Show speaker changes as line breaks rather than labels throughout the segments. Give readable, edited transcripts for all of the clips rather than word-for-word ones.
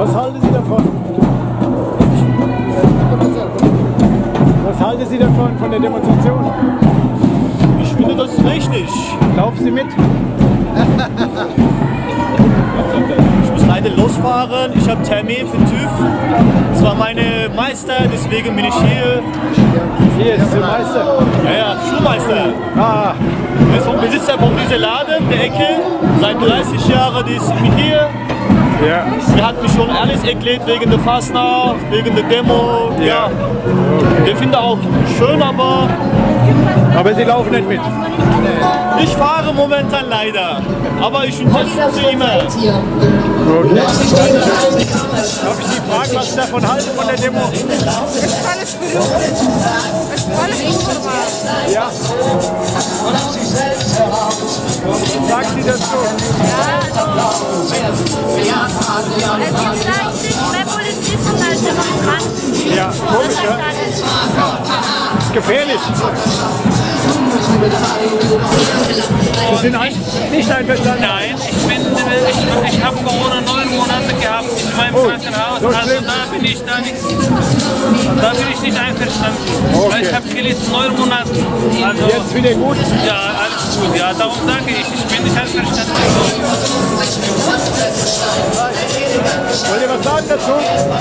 Was halten Sie davon? Was halten Sie davon, von der Demonstration?
Ich finde das richtig.
Laufen Sie mit?
Ich muss leider losfahren. Ich habe Termin für TÜV. Das war meine Meister, deswegen bin ich hier.
Hier ist der Meister.
Ja, Schulmeister.
Ah.
Er ist vom Besitzer von diesem Laden, der Ecke. Seit 30 Jahren ist hier.
Ja.
Er hat mich schon alles erklärt wegen der Fastnacht, wegen der Demo. Ja.
Okay.
Ich finde auch schön, aber
Sie laufen nicht mit?
ich fahre momentan leider. Aber ich unterstütze immer.
Gut. Darf ich Sie fragen, was Sie davon halten von der Demo?
Es ist alles berühmt. Es ist alles wunderbar.
Ja. Was sagen Sie dazu?
Es gibt vielleicht mehr Polizisten als Demonstranten.
Ja, komisch, ja? Ist gefährlich. Sie sind nicht einverstanden?
Nein, ich habe Corona 9 Monate gehabt in meinem Krankenhaus,
so
also da bin ich nicht einverstanden.
Okay.
Weil ich habe gelitten 9 Monate. Also,
Jetzt wieder gut?
ja, alles gut, ja, darum sage ich bin nicht einverstanden.
Wollt ihr was sagen dazu?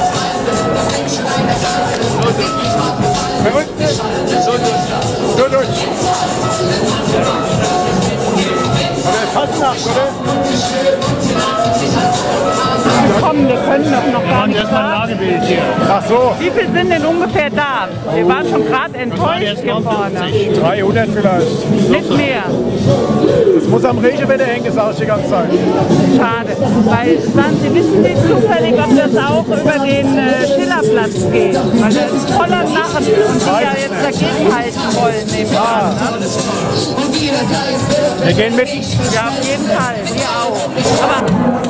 Verrückte? So durch. Aber Fastnacht, oder?
Komm, wir können doch noch gar nicht sagen.
Ach so.
Wie viel sind denn ungefähr da? Wir waren schon gerade enttäuscht hier vorne.
300 vielleicht.
Nicht mehr.
Es muss am Regenwetter hängen, sag ich die ganze Zeit.
Schade. Weil, sagen Sie, wissen Sie zufällig, ob das auch über den Schillerplatz geht? Weil das ist voller Narren und die ja jetzt dagegen halten wollen, nehme ich an. Ne?
Wir gehen mit.
Ja, auf jeden Fall. Wir auch. Aber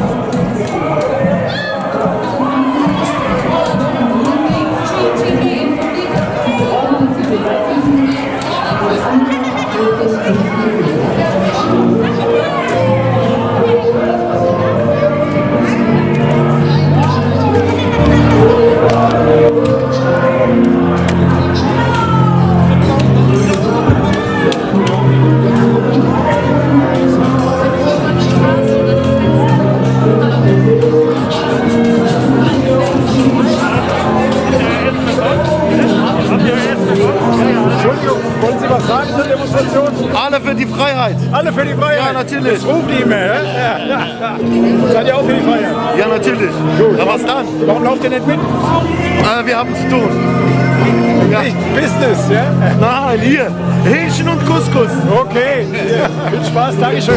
Wollen Sie was sagen zur Demonstration?
Alle für die Freiheit.
Alle für die Freiheit?
Ja, natürlich.
Das rufen die immer, ne? Ja. Seid ihr auch für die Freiheit?
Ja, natürlich.
Gut.
Ja, was dann?
Warum lauft ihr nicht mit?
Wir haben zu tun. Ja.
Nicht Business, ja?
Nein, hier. Hähnchen und Couscous.
Okay. Ja. Viel Spaß, Dankeschön.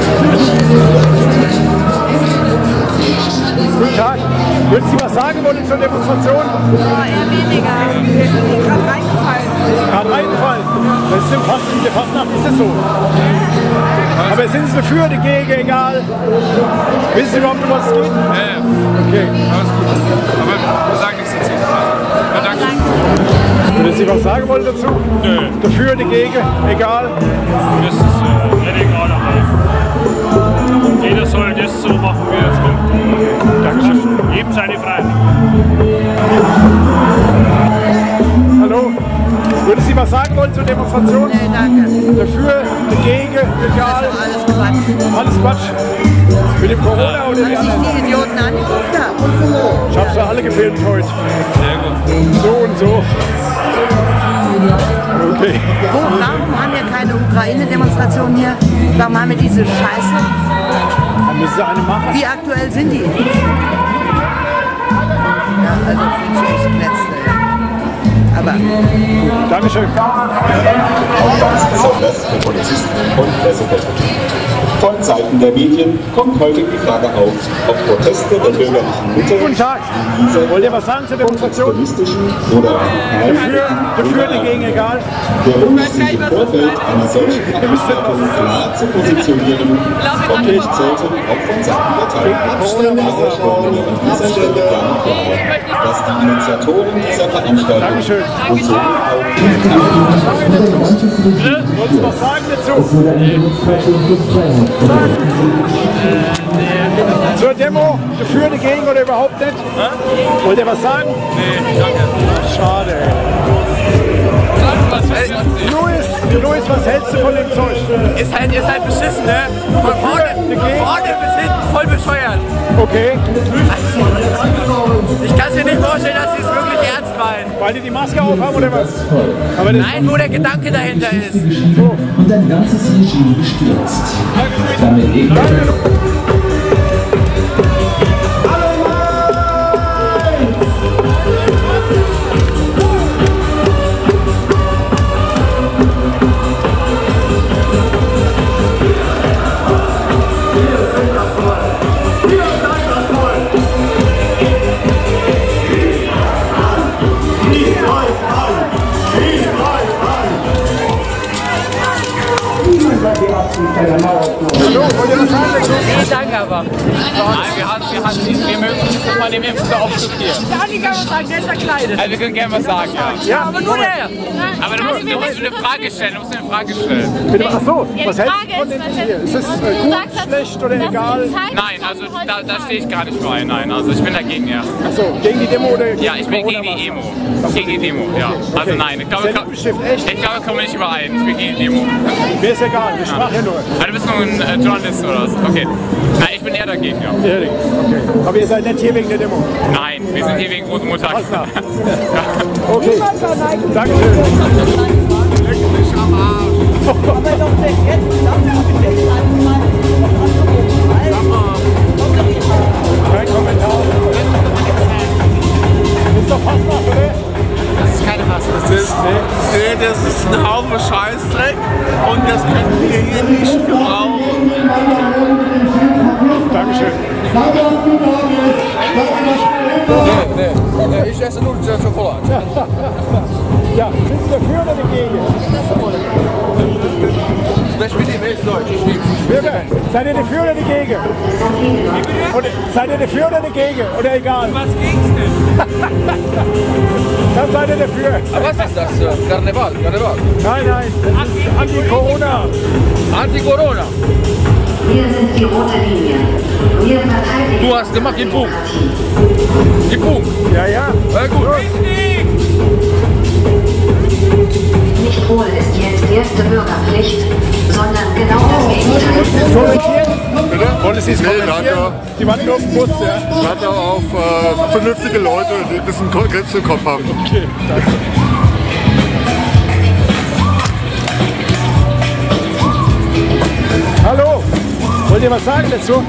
Guten Tag. Würden Sie was sagen wollen zur Demonstration?
Ja, eher weniger. Wir sind gerade reingefallen.
Gerade reingefallen. Das ist in der Fastnacht ist das so. Aber sind Sie dafür, dagegen, egal? Wissen Sie überhaupt, um was es geht?
Ja.
Okay.
Alles gut. Aber wir sagen nichts dazu. Ja, danke.
Würden Sie was sagen wollen dazu?
Nö.
Dafür, dagegen, egal?
Das ist nicht egal. Jeder soll das so machen, wie er es will.
Dankeschön.
Jedem seine Freiheit.
Hallo? Würden Sie was sagen wollen zur Demonstration?
Nee, danke.
Dafür, dagegen, egal?
Alles Quatsch.
Alles Quatsch. Mit dem Corona oder die anderen?
Die Idioten angeguckt haben.
Ich hab's ja alle gefilmt heute.
Sehr gut.
So und so. Okay.
Warum haben wir keine Ukraine-Demonstration hier? Warum haben wir diese Scheiße?
Dann müssen Sie eine machen.
Wie aktuell sind die? Ja, also finde ich echt letzte. Aber
Dankeschön.
Besonders für Polizisten und Pressevertreter. Von Seiten der Medien kommt häufig die Frage auf, ob Proteste der bürgerlichen Mitte
Guten Tag. Wollt ihr was sagen zur Demonstration?
extremistischen oder
Dafür, dagegen, egal?
der Wunsch, sich im Vorfeld einer solchen Veranstaltung klar zu positionieren, kommt nicht selten auch von Seiten der Teilnehmer. Aber ich wollte mir an dieser Stelle gerne klarmachen, dass die Initiatoren dieser Veranstaltung
Dankeschön.
und so auch
Wolltest du was sagen dazu? Zur Demo, dafür, dagegen oder überhaupt nicht? Wollt ihr was sagen?
Nee, danke.
Schade. Luis, was hältst du von dem Zeug?
Ist halt beschissen, ne? Von vorne bis hinten voll bescheuert.
Okay.
Ich kann mir nicht vorstellen, dass sie es wirklich ernst meinen.
Weil die die Maske aufhaben oder was? Aber das
Nein, wo der Gedanke dahinter ist.
So.
Und ein ganzes Regime gestürzt. Damit
Nee, danke aber.
Nein, wir mögen nicht von dem Impfstoff aufstudieren.
Dani kann man sagen, der ist verkleidet.
Also wir können gerne was sagen, ja.
Ja,
Aber nur der.
Aber du musst eine Frage stellen,
bitte, ach so, was hältst du von dem hier? Ist es gut, schlecht oder egal?
Nein, also da stehe ich gar nicht für ein, nein. Also ich bin dagegen, ja.
Ach so, gegen die Demo oder gegen
Ja, ich bin gegen die Emo. Gegen die Demo, ja. Also nein, ich glaube, wir kommen nicht überein. Ich bin gegen die Demo.
Mir ist egal, ich sprach ja nur.
Ah, du bist nur ein Journalist oder was? Okay. Nein, ich bin eher dagegen, ja.
Ehrlich, okay. Aber ihr seid nicht hier wegen der Demo?
Nein, wir sind hier wegen Rosenmontag.
Alles klar. Okay, Dankeschön. Kein Kommentar. Ist doch Fastnacht, oder?
Das ist keine Maske.
Das ist ein Haufen Scheißdreck und das können wir hier nicht gebrauchen.
Dankeschön.
Nee, ich esse nur Schokolade.
Ja, sind Sie dafür oder dagegen?
Sprech mit ihm echt Deutsch, ich nicht.
Seid ihr dafür oder dagegen? Oder, seid ihr dafür oder dagegen? Oder egal?
Was ging's denn?
Dann seid ihr dafür.
Aber was ist das? Karneval?
Nein, das ist Anti-Corona.
Anti-Corona.
Wir sind die rote Linie. Wir verteidigen.
Du hast gemacht, gib Punkt. Gib Punkt.
Ja, ja.
Ja, gut.
Nicht wohl ist jetzt erste Bürgerpflicht, sondern genau das Gegenteil.
Kommentieren?
Bitte?
Wollen Sie es kommentieren? Die warten nur auf den Bus, ja?
Ich warte auf vernünftige Leute, die ein bisschen Grips im Kopf haben.
Okay, danke. Hallo, wollt ihr was sagen dazu?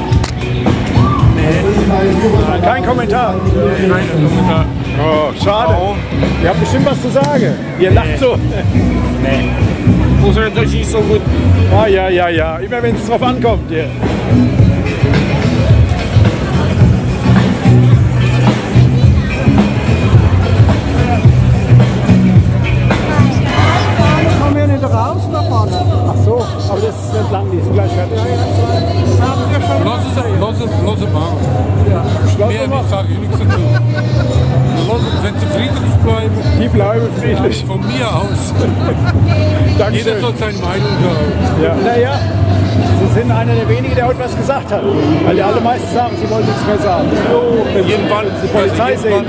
Nee. Kein Kommentar? Kein Kommentar. Oh, schade. Ihr habt bestimmt was zu sagen. Ihr lacht so. Nee.
Unser Deutsch ist so gut.
Ah, ja. Immer wenn es drauf ankommt. Ja. Kommen wir nicht raus da vorne? Ach so, aber das ist nicht lang, die ist gleich fertig.
Lass es machen. Mehr nicht, sage ich nichts dazu. Wenn sie friedlich bleiben.
Die bleiben friedlich.
Von mir aus.
Dankeschön.
Jeder soll seine Meinung haben.
Ja. Naja, Sie sind einer der wenigen, der heute was gesagt hat. Weil die alle meisten sagen, sie wollen nichts mehr sagen.
Irgendwann
die Polizei sehen.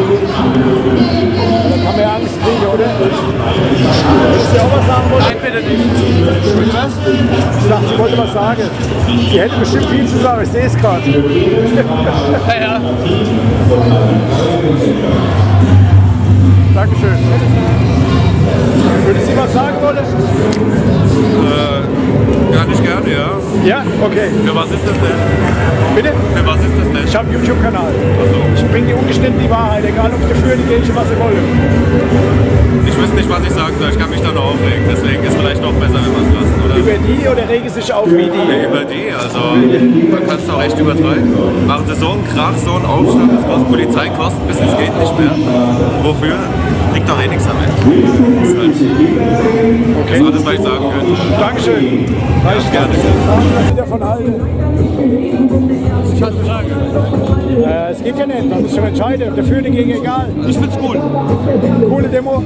Dann kann man ja Angst kriegen, oder? Willst du auch was sagen wollen?
Nein, bitte nicht.
Was? Ich dachte, sie wollte was sagen. Sie hätte bestimmt viel zu sagen, ich sehe es gerade.
Ja.
Dankeschön. Würde Sie was sagen wollen?
Gar nicht gerne, ja.
Ja? Okay.
Für was ist das denn?
Bitte?
Für was ist das denn?
Ich habe einen YouTube-Kanal. Ich bringe die ungeschnitten die Wahrheit, egal ob dafür, die Gegen, was sie wollen.
Ich wüsste nicht, was ich sagen soll. Ich kann mich da noch aufregen. Deswegen ist vielleicht noch besser, wenn wir es lassen, oder?
Über die oder regen sich auf wie die?
Ja, über die, also man kann es auch echt übertreiben. Machen sie so einen Krach, so einen Aufstand, das kostet Polizeikosten, bis es geht nicht mehr. Wofür? Kriegt doch eh nichts damit. Das ist halt das ist alles, was ich sagen könnte.
Dankeschön.
Ja, gerne.
Was Sie davon halten?
Ich kann sagen.
Es geht ja nicht, man muss schon entscheiden. Dafür, dagegen, egal.
Ich find's cool.
Coole Demo.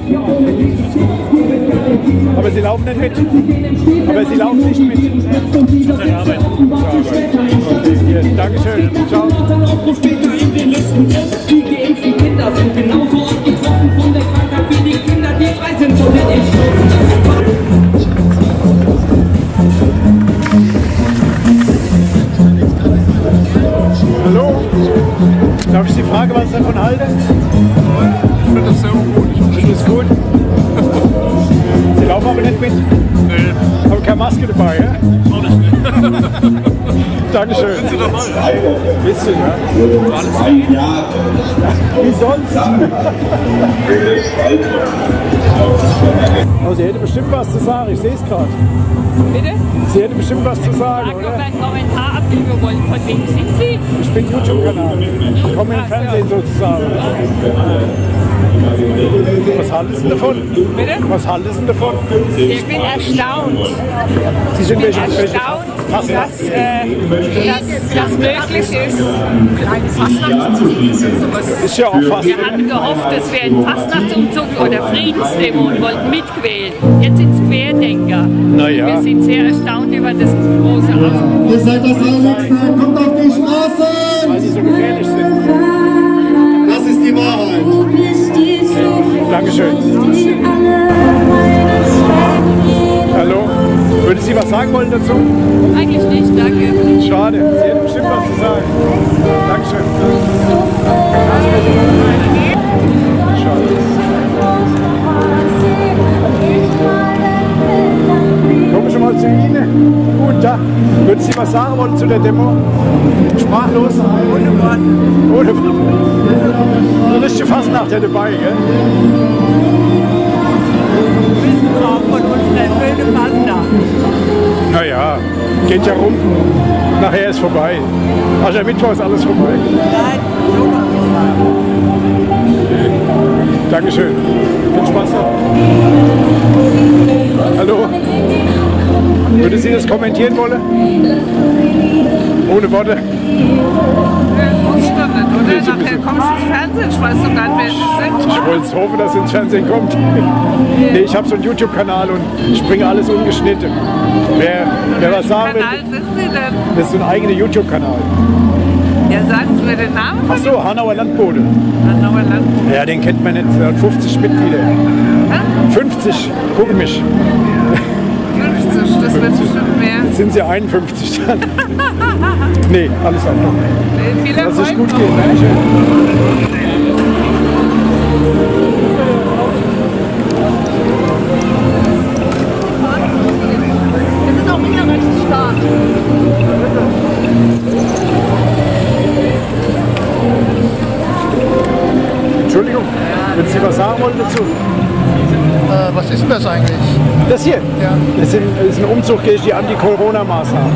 Aber sie laufen nicht mit. Aber sie laufen nicht mit.
Zur Arbeit.
Okay, hier. Dankeschön. Ciao.
Die geimpften Kinder sind genauso oft betroffen von der Krankheit wie die Kinder, die frei sind von den Impfstoffen.
Hallo? Darf ich Sie fragen, was Sie davon halten?
Ich finde das sehr gut.
Ich finde das gut. Sie laufen aber nicht mit?
Nee.
Haben keine Maske dabei, ja?
Auch nicht.
Dankeschön.
Sind Sie dabei?
Bisschen, ja? Wie sonst? Oh, Sie hätte bestimmt was zu sagen, ich sehe es gerade.
Bitte?
Sie hätte bestimmt was zu sagen,
Ich
oder?
habe einen Kommentar abgeben wollen. Von wem sind Sie?
Ich bin YouTube-Kanal. Ich komme im Fernsehen sozusagen. Was halten Sie davon?
Bitte?
Was halten Sie davon?
Ich bin erstaunt.
Sie sind welche
Erstaunt, dass das möglich ist.
Ist ja auch fast.
Wir hatten gehofft, es wäre ein Fastnachtsumzug oder Friedensdemo und wollten mitquälen. Jetzt sind es Querdenker.
Naja.
Wir sind sehr erstaunt über das große Aufruhr.
Ihr seid das Heiligste, kommt auf die Straße!
Weil sie so gefährlich sind.
Das ist die Wahrheit.
Dankeschön. Hallo? Würden Sie was sagen wollen dazu?
Eigentlich nicht, danke.
Schade. Sie hätten bestimmt was zu sagen. Dankeschön. Schade. Kommen wir schon mal zu Ihnen. Guten Tag. Würden Sie was sagen wollen zu der Demo? Sprachlos? Ohne Worte. Ohne Worte. Eine richtige Fastnacht ja dabei, gell?
Wissenschaft von unserer schönen Fastnacht.
Naja, geht ja rum. Nachher ist vorbei. Also Mittwoch ist alles vorbei.
Nein, so kann ich sagen.
Dankeschön. Viel Spaß noch. Hallo? Würde Sie das kommentieren wollen? Ohne Worte?
Musst du nicht, oder? Nachher kommst du ins Fernsehen, ich weiß doch gar nicht, wer Sie sind.
Ich wollte es hoffen, dass es ins Fernsehen kommt. Nee, ich habe so einen YouTube-Kanal und ich bringe alles ungeschnitten. Wer was sagen will,
Kanal sind Sie denn?
das ist so ein eigener YouTube-Kanal.
Ja, sagen Sie mir den Namen?
Ach so, Hanauer Landbode.
Hanauer Landbode.
Ja, den kennt man nicht. Er hat 50 Mitglieder. 50, guck mich.
50, das wird bestimmt mehr.
Jetzt sind sie 51 dann. Nee, alles einfach.
Viel
Lass
Erfolg
es gut
noch.
gehen, Dankeschön.
Das ist auch wieder recht stark.
Entschuldigung, wenn Sie was sagen wollen dazu?
Was ist denn das eigentlich?
Das hier?
Ja.
Das ist ein Umzug gegen die Anti-Corona-Maßnahmen.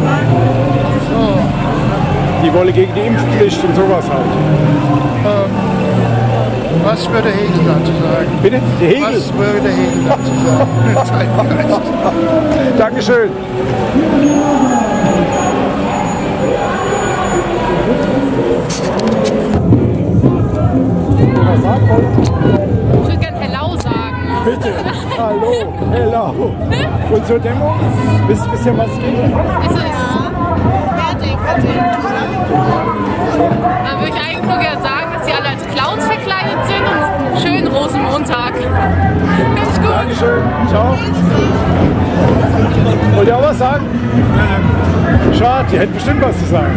Die wollen gegen die Impfpflicht und sowas halt.
Was würde Hegel dazu sagen?
Bitte? Der Hegel?
Was würde Hegel dazu sagen?
Dankeschön. Was sagen wollen?
Ich würde gerne Hello sagen.
Bitte. Hallo. Hello. Und zur Demo? Wisst ihr, was geht?
Ist es? Dann würde ich eigentlich nur gerne sagen, dass die alle als Clowns verkleidet sind und einen schönen Rosenmontag. Finde ich gut.
Dankeschön. Ciao. Wollt ihr auch was sagen? Schade, die hätten bestimmt was zu sagen.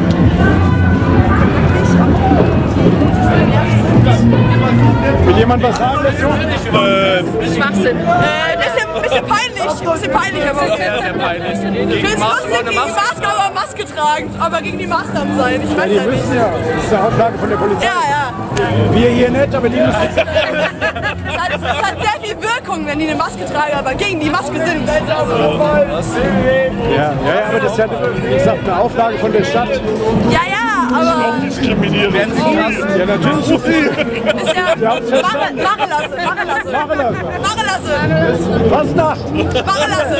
Will jemand was sagen dazu?
Schwachsinn.
Bisschen peinlich, aber okay. Ich finde es lustig, gegen die Maske, aber Maske tragen, aber gegen die Maßnahmen sein. Ich weiß
Die
ja nicht.
müssen ja. Das ist eine Auflage von der Polizei.
Ja.
Wir hier nicht, aber die müssen.
Es hat sehr viel Wirkung, wenn die eine Maske tragen, aber gegen die Maske sind.
Ja, aber das ist ja, wie gesagt, eine Auflage von der Stadt.
Ja, aber...
Diskriminieren. Werden Sie krass? Ja, natürlich.
Ist ja... Machen lassen.
Fastnacht.
Machen lassen.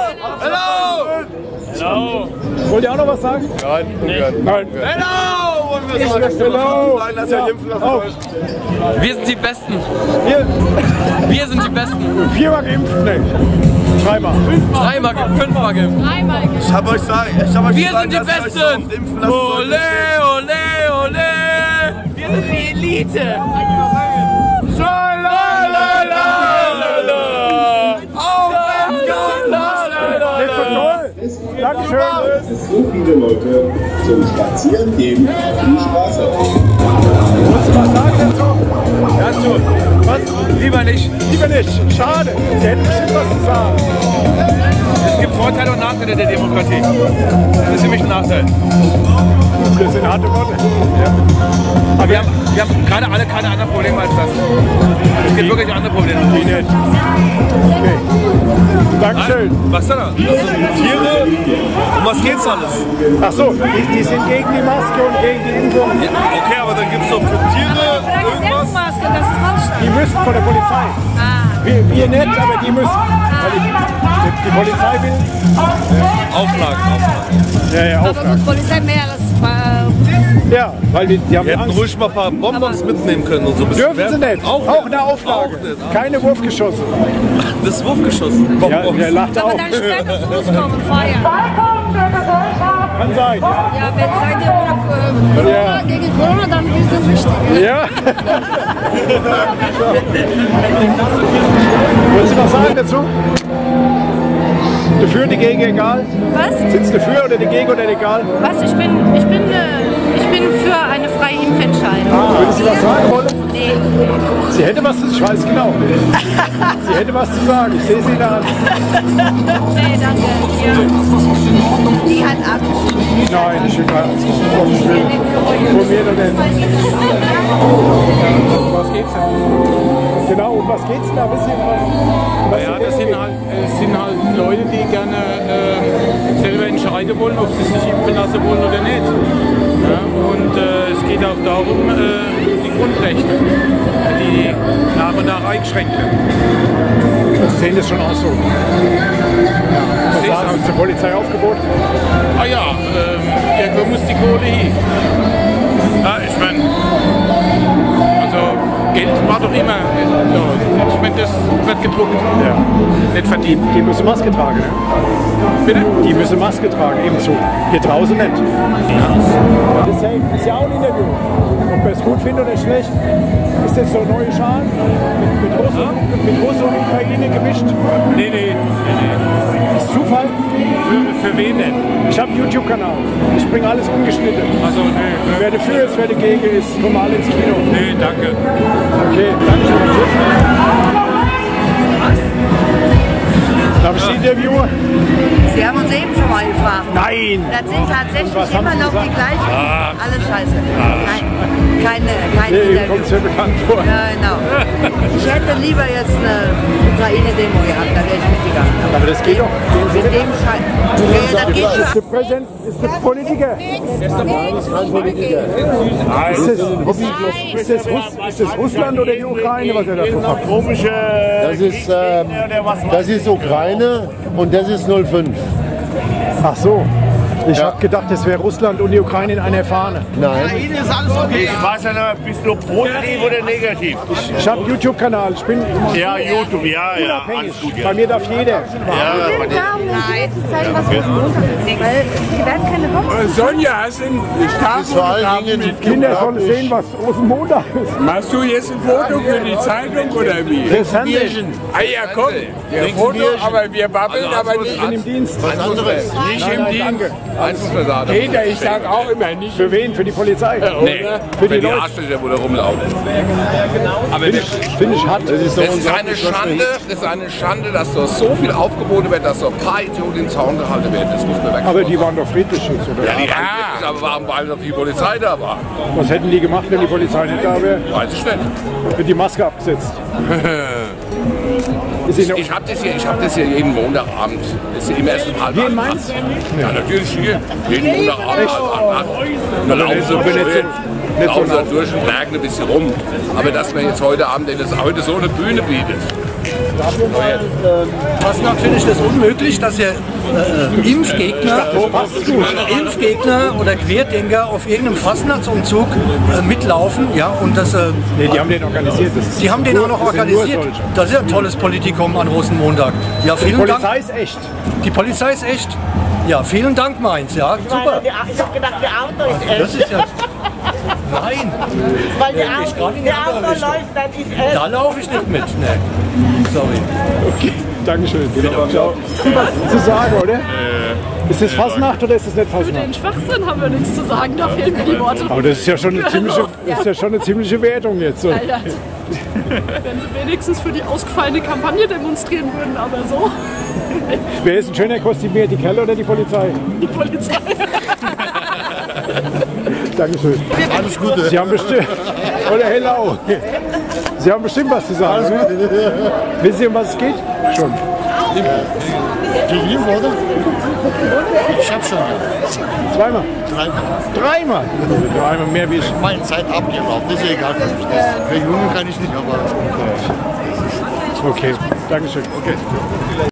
Wollt ihr auch noch was sagen?
Nein.
Nein.
Hello!
wollen wir sagen.
Hello.
Sagen, dass er impfen lassen soll.
Wir sind die Besten.
Wir
sind die Besten.
4-mal geimpft? Nee. 3-mal.
3-mal geimpft. 5-mal geimpft.
3-mal geimpft.
Ich hab euch gesagt,
Wir sind die
dass ihr euch
Besten.
so oft impfen lassen sollt.
Ole, ole, ole. Wir sind die Elite.
Dankeschön.
Es sind so viele Leute zum Spazieren gehen auf die Straße.
Wolltest du was sagen dazu?
Was? Lieber nicht.
Lieber nicht. Schade. Sie hätten bestimmt was zu sagen.
Es gibt Vorteile und Nachteile der Demokratie. Das ist für mich ein Nachteil.
Das sind harte Worte. Ja.
Aber wir haben gerade alle keine anderen Probleme als das. Es gibt wirklich andere Probleme.
Wie nett. Okay. Dankeschön.
Was denn da? Tiere? Um was geht's alles?
Ach so, die sind gegen die Maske und gegen die Impfung.
Ja, okay, aber dann gibt's doch für Tiere irgendwas?
Maske, das ist falsch.
Die müssen von der Polizei. Wir nicht, aber die müssen. Weil die Polizei will.
Auflagen.
Ja,
Aber
Auflagen.
gut, Polizei mehr als
Ja, weil die haben
Wir hätten
Angst.
ruhig mal ein paar Bonbons mitnehmen können und so.
Dürfen sie nicht. Auch eine Auflage.
Auch nicht.
Keine Wurfgeschosse.
Das ist Wurfgeschossen.
Ja, der lacht
aber
auch.
dann später zu uns kommen, feiern.
Kann sein.
Ja, wenn seid ihr Corona, gegen Corona, dann ist das wichtig.
Ja. Wollen Sie was sagen dazu? Dafür, dagegen, egal?
Was?
Sind Sie dafür oder dagegen oder egal?
Was? Ich bin für eine freie Impfentscheidung.
Würden Sie was sagen wollen?
Nee.
Sie hätte was zu sagen, ich weiß genau. Sie hätte was zu sagen, ich sehe Sie da an.
Nee, danke. Ja.
Die hat ab.
Nein, ich will gar nicht. Vor mir oder nicht. Was geht's denn? Genau, um was geht's denn da? Wissen Sie was?
Ja, das sind halt Leute, die gerne selber entscheiden wollen, ob sie sich impfen lassen wollen oder nicht. Ja, und es geht auch darum, die Grundrechte, die nach und nach eingeschränkt werden.
Sie sehen das schon auch so. Ja. Was sagen Sie zum Polizeiaufgebot?
Ah ja, irgendwo muss die Kohle hin. Ja, ich meine, also Geld war doch immer, ich meine, das wird gedruckt, nicht verdient.
Die müssen Maske tragen, ne?
Bitte?
Die müssen Maske tragen, ebenso. Hier draußen nicht. Das ist ja auch ein Interview. Ob er es gut findet oder schlecht. Ist das so neue Schalen? Mit Russ und Ukraine gemischt?
Nee.
Ist Zufall?
Für wen denn?
Ich habe einen YouTube-Kanal. Ich bringe alles ungeschnitten.
Also, nee.
Wer dafür ist, wer dagegen ist, kommen alle ins Kino.
Nee, danke.
Okay, danke schön. Darf ich Sie interviewen?
Sie haben uns eben schon mal gefragt.
Nein!
Das sind tatsächlich
Was haben
immer
Sie
noch die
gesagt?
gleichen. Alles scheiße. Keine
Nee,
Interview.
kommt sehr bekannt vor.
Ja, genau. Ich hätte lieber jetzt eine Ukraine-Demo gehabt, da wäre ich mitgegangen.
Aber das geht doch.
Mit dem Scheiß. Ja, das geht
Ist
schon.
der Präsident, ist der Politiker? Ist das Russland oder die Ukraine, was er da verfasst?
Das ist Ukraine und das ist 05.
Ach so. Ich habe gedacht, das wäre Russland und die Ukraine in einer Fahne.
Nein.
ist alles okay. Ich weiß ja nicht, bist du positiv oder negativ?
Ich habe einen YouTube-Kanal. Ich bin
Ja, YouTube, ja,
unabhängig.
alles gut. Ja.
Bei mir darf jeder.
Ja, bei dir.
Nein. Weil die werden keine Bomben.
Sonja, hast du einen Starfotografen
Die Kinder sollen sehen, was Rosenmontag ist.
Machst du jetzt ein Foto für die Zeitung oder wie?
Fürs Fernsehen.
Ah ja, komm. Ja, Foto, aber wir babbeln aber nicht.
Ich bin im Dienst.
Was anderes.
Nicht im Dienst.
Danke.
Peter, ich sag auch immer nicht.
Für wen? Für die Polizei?
Nee,
Für die
die
Leute.
Arschlöcher, wo da rumlaufen. Aber
Finde ich hart.
das ist eine Schande, dass so viel aufgeboten wird, dass so ein paar Idioten in den Zaun gehalten werden. Das muss man weg.
Aber die waren doch friedlich jetzt, oder?
Ja, die waren wirklich, aber warum, weil noch die Polizei da war?
Was hätten die gemacht, wenn die Polizei nicht da wäre?
Weiß ich nicht.
Wird die Maske abgesetzt.
Ich habe das hier jeden Montagabend. Das ist immer erst um halb acht. Ja, natürlich hier. Jeden Montagabend halb acht. Und dann laufen sie durch den Berg ein bisschen rum. Aber dass man jetzt heute Abend heute so eine Bühne bietet.
Fastnacht finde ich das unmöglich, dass ihr Impfgegner oder Querdenker auf irgendeinem Fastnachtsumzug mitlaufen. Ja, und das,
nee, die haben den organisiert.
Die haben den auch noch organisiert. Das ist ein tolles Politikum an Rosenmontag. Ja, vielen Dank.
Die Polizei ist echt.
Die Polizei ist echt. Ja, vielen Dank, Mainz. Ja, super.
Ich habe gedacht, der Auto ist echt.
Das ist ja nein.
Weil der Auto läuft, dann ist echt.
Da laufe ich nicht mit. Nee. Sorry.
Okay, Dankeschön. Ciao. Was zu sagen, oder? Ist das Fastnacht oder ist das nicht Fastnacht?
Für den Schwachsinn haben wir nichts zu sagen, da fehlen mir die Worte.
Aber das ist ja schon eine ziemliche Wertung jetzt. So.
Alter. Wenn sie wenigstens für die ausgefallene Kampagne demonstrieren würden, aber so.
Wer ist ein schöner kostümiert, die Kerle oder die Polizei?
Die Polizei.
Dankeschön.
Alles Gute.
Sie haben bestimmt. Oder hello. Sie haben bestimmt was zu sagen. Wissen Sie, um was es geht? Schon.
Gegen oder? Ich hab schon.
Zweimal?
Dreimal.
Dreimal mehr wie ich.
Meine Zeit abgelaufen, das ist egal für mich. Für Jungen kann ich nicht, aber.
Okay, Dankeschön. Okay.